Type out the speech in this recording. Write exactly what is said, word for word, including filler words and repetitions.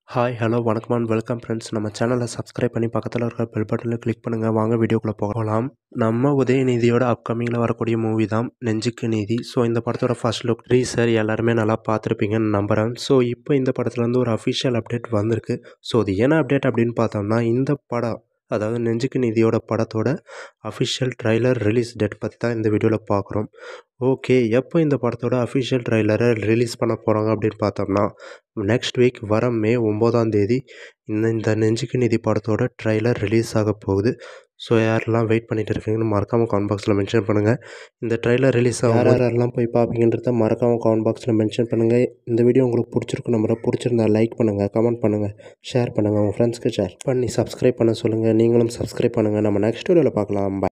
Hi hello வணக்கம் and welcome friends. நம்ம சேனலை சப்ஸ்கிரைப் பண்ணி பக்கத்தில் இருக்கிற பெல் பட்டனில் கிளிக் பண்ணுங்கள். வாங்க வீடியோக்குள்ளே போகலாம். நம்ம உதயநிதியோட அப்கமிங்கில் வரக்கூடிய மூவி தான் நெஞ்சுக்கு நீதி. ஸோ இந்த படத்தோட ஃபர்ஸ்ட் லுக் டீசர் எல்லாருமே நல்லா பார்த்துருப்பீங்கன்னு நம்புகிறேன். ஸோ இப்போ இந்த படத்துலேருந்து ஒரு அஃபிஷியல் அப்டேட் வந்திருக்கு. ஸோ அது என்ன அப்டேட் அப்படின்னு பார்த்தோம்னா, இந்த படம் அதாவது நெஞ்சுக்கு நீதியோட படத்தோட அஃபிஷியல் ட்ரைலர் ரிலீஸ் டேட் பற்றி தான் இந்த வீடியோவில் பார்க்குறோம். ஓகே, எப்போ இந்த படத்தோட அஃபிஷியல் ட்ரைலரை ரிலீஸ் பண்ண போகிறாங்க அப்படின்னு பார்த்தோம்னா, நெக்ஸ்ட் வீக் வர மே ஒம்போதாம் தேதி இந்த இந்த நெஞ்சுக்கு நீதி படத்தோட ட்ரைலர் ரிலீஸ் ஆக போகுது. ஸோ யாரெல்லாம் வெயிட் பண்ணிட்டு இருக்கீங்கன்னு மறக்காமல் கமெண்ட் பாக்ஸில் மென்ஷன் பண்ணுங்கள். இந்த ட்ரைலர் ரிலீஸ் ஆகும் யார் யாரெல்லாம் போய் பார்ப்பீங்கன்றத மறக்காமல் கமெண்ட் பாக்ஸில் மென்ஷன் பண்ணுங்கள். இந்த வீடியோ உங்களுக்கு பிடிச்சிருக்கு நம்புறேன். பிடிச்சிருந்தா லைக் பண்ணுங்கள், கமெண்ட் பண்ணுங்கள், ஷேர் பண்ணுங்கள், உங்கள் ஃப்ரெண்ட்ஸ்க்கு ஷேர் பண்ணி சப்ஸ்கிரைப் பண்ண சொல்லுங்கள். நீங்களும் சப்ஸ்கிரைப் பண்ணுங்கள். நம்ம நெக்ஸ்ட் வீடியோவில் பார்க்கலாம். பை.